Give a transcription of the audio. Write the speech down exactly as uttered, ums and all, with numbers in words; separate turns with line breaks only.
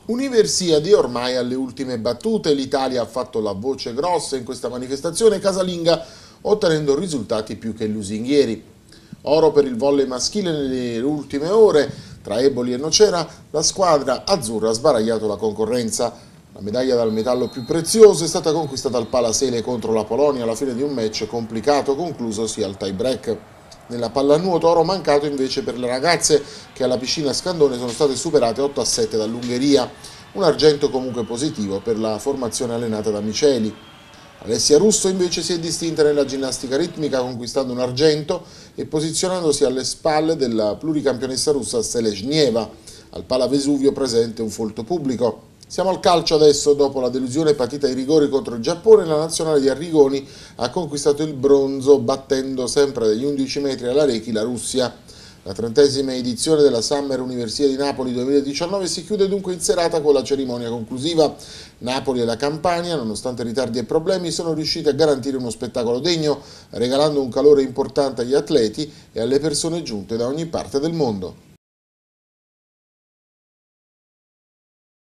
Universiadi ormai alle ultime battute, l'Italia ha fatto la voce grossa in questa manifestazione casalinga ottenendo risultati più che lusinghieri. Oro per il volley maschile nelle ultime ore, tra Eboli e Nocera la squadra azzurra ha sbaragliato la concorrenza. La medaglia dal metallo più prezioso è stata conquistata al Palasele contro la Polonia alla fine di un match complicato conclusosi al tie break. Nella pallanuoto oro mancato invece per le ragazze che alla piscina Scandone sono state superate otto a sette dall'Ungheria, un argento comunque positivo per la formazione allenata da Miceli. Alessia Russo invece si è distinta nella ginnastica ritmica conquistando un argento e posizionandosi alle spalle della pluricampionessa russa Selezhneva, al Pala Vesuvio presente un folto pubblico. Siamo al calcio adesso, dopo la delusione patita ai rigori contro il Giappone, la nazionale di Arrigoni ha conquistato il bronzo battendo sempre dagli undici metri alla Rechi la Russia. La trentesima edizione della Summer Universiade di Napoli duemiladiciannove si chiude dunque in serata con la cerimonia conclusiva. Napoli e la Campania, nonostante ritardi e problemi, sono riusciti a garantire uno spettacolo degno, regalando un calore importante agli atleti e alle persone giunte da ogni parte del mondo.